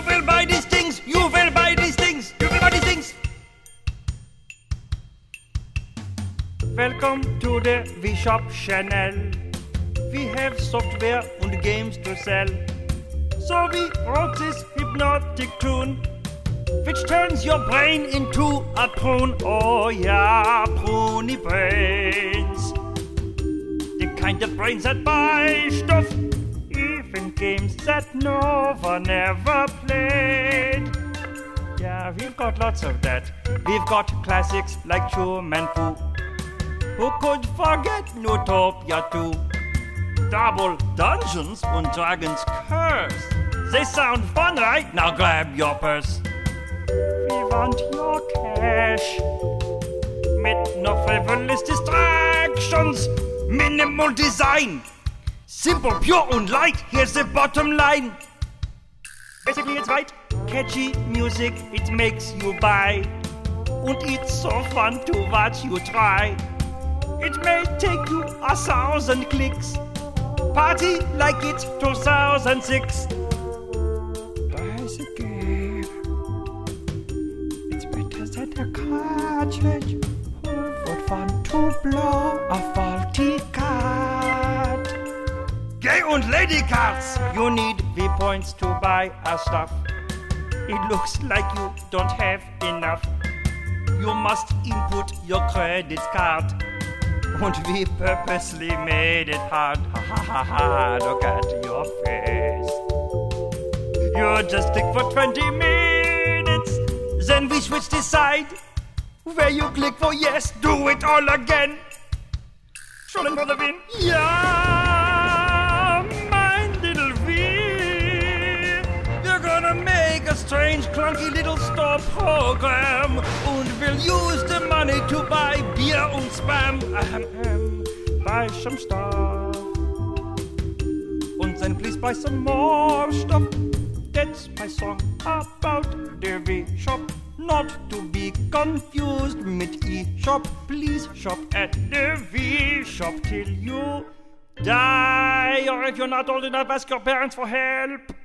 will buy these things, you will buy these things, you will buy these things. Welcome to the V-Shop channel. We have software and games to sell. So we wrote this hypnotic tune, which turns your brain into a prune. Oh yeah, pruny brains. The kind of brains that buy stuff, even games that no one ever played. Yeah, we've got lots of that. We've got classics like Truman Fu. Who could forget Utopia 2? Double Dungeons and Dragons Curse. They sound fun, right? Now grab your purse. We want your cash. With no frivolous distractions. Minimal design. Simple, pure and light. Here's the bottom line. Basically it's right. Catchy music, it makes you buy. And it's so fun to watch you try. It may take you 1,000 clicks. Party like it's 2006. Buy the game. It's better than a cartridge. Who would want to blow a faulty card? Gay and lady cards. You need V-points to buy our stuff. It looks like you don't have enough. You must input your credit card. And we purposely made it hard. Ha ha ha ha, look at your face. You just click for 20 minutes. Then we switch the side. Where you click for yes, do it all again. Schulden for the win. Yeah, my little V. You're gonna make a strange, clunky little store program. And we'll use the money to buy beer and spam. Buy some stuff. And then please buy some more stuff. That's my song about the V-Shop. Not to be confused with E-Shop. Please shop at the V-Shop till you die. Or if you're not old enough, ask your parents for help.